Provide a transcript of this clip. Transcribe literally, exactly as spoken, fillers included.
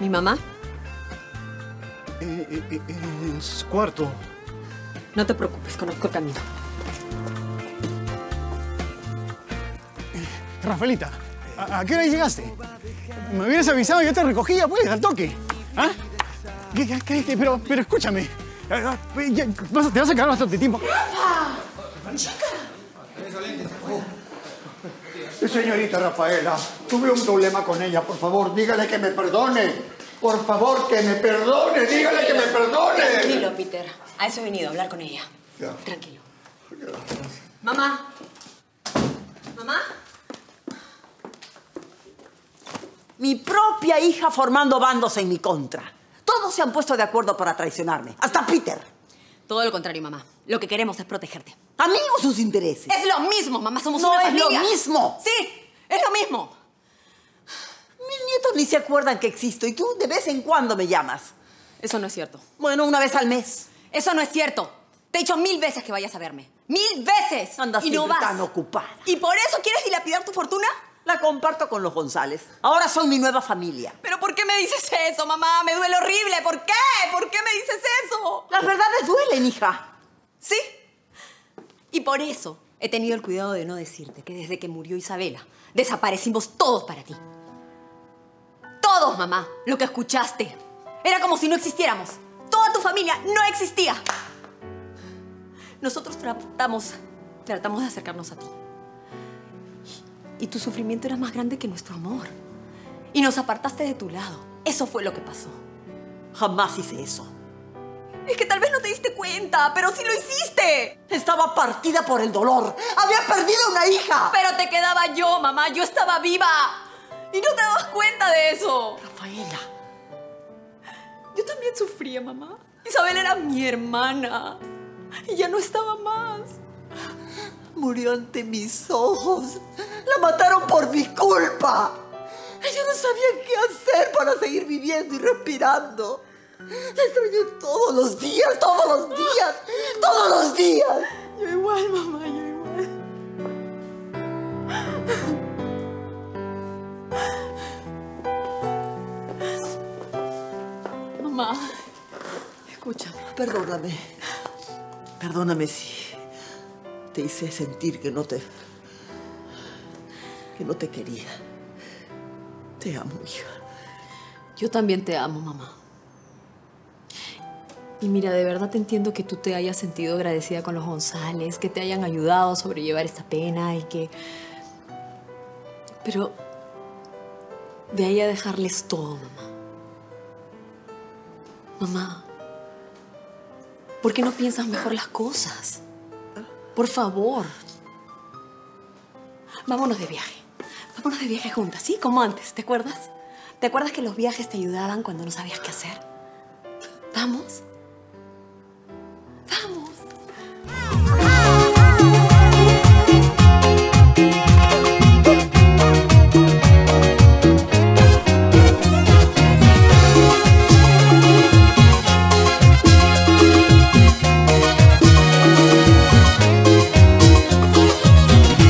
¿Mi mamá? Eh, eh, eh, en su cuarto. No te preocupes, conozco el camino. Eh, Rafaelita, ¿a, ¿a qué hora llegaste? Me hubieras avisado y yo te recogía, pues, al toque. ¿Ah? ¿Qué, qué, qué, qué? Pero, pero escúchame. Ya, vas, te vas a quedar bastante tiempo. ¡Rafa! ¡Chica! Señorita Rafaela, tuve un problema con ella. Por favor, dígale que me perdone. Por favor, que me perdone. Dígale que me perdone. Tranquilo, Peter. A eso he venido, a hablar con ella. Ya. Tranquilo. Mamá. ¿Mamá? Mi propia hija formando bandos en mi contra. Todos se han puesto de acuerdo para traicionarme. Hasta Peter. Todo lo contrario, mamá. Lo que queremos es protegerte. ¿A mí o sus intereses? Es lo mismo, mamá. Somos no una es familia. lo mismo. Sí, es lo mismo. Mis nietos ni se acuerdan que existo y tú de vez en cuando me llamas. Eso no es cierto. Bueno, una vez al mes. Eso no es cierto. Te he dicho mil veces que vayas a verme. ¡Mil veces! Andas y no vas. tan ocupada. ¿Y por eso quieres dilapidar tu fortuna? La comparto con los González. Ahora son mi nueva familia. ¿Pero por qué me dices eso, mamá? Me duele horrible. ¿Por qué? ¿Por qué me dices eso? Las verdades duelen, hija. ¿Sí? Y por eso he tenido el cuidado de no decirte que desde que murió Isabela desaparecimos todos para ti. Todos, mamá. Lo que escuchaste. Era como si no existiéramos. Toda tu familia no existía. Nosotros tratamos, tratamos de acercarnos a ti. Y tu sufrimiento era más grande que nuestro amor. Y nos apartaste de tu lado. Eso fue lo que pasó. Jamás hice eso. Es que tal vez no te diste cuenta, pero sí lo hiciste. Estaba partida por el dolor. Había perdido una hija. Pero te quedaba yo, mamá. Yo estaba viva. Y no te dabas cuenta de eso. Rafaela. Yo también sufría, mamá. Isabel era mi hermana. Y ya no estaba más. Murió ante mis ojos. La mataron por mi culpa. Ella no sabía qué hacer para seguir viviendo y respirando. La extrañé todos los días, todos los días, todos los días. Yo igual, mamá, yo igual. Mamá, escúchame. Perdóname. Perdóname si te hice sentir que no te... que no te quería. Te amo, hija. Yo también te amo, mamá. Y mira, de verdad te entiendo que tú te hayas sentido agradecida con los González, que te hayan ayudado a sobrellevar esta pena y que... Pero... de ahí a dejarles todo, mamá. Mamá, ¿por qué no piensas mejor las cosas? Por favor. Vámonos de viaje. Vámonos de viaje juntas, ¿sí? Como antes, ¿te acuerdas? ¿Te acuerdas que los viajes te ayudaban cuando no sabías qué hacer? ¿Vamos?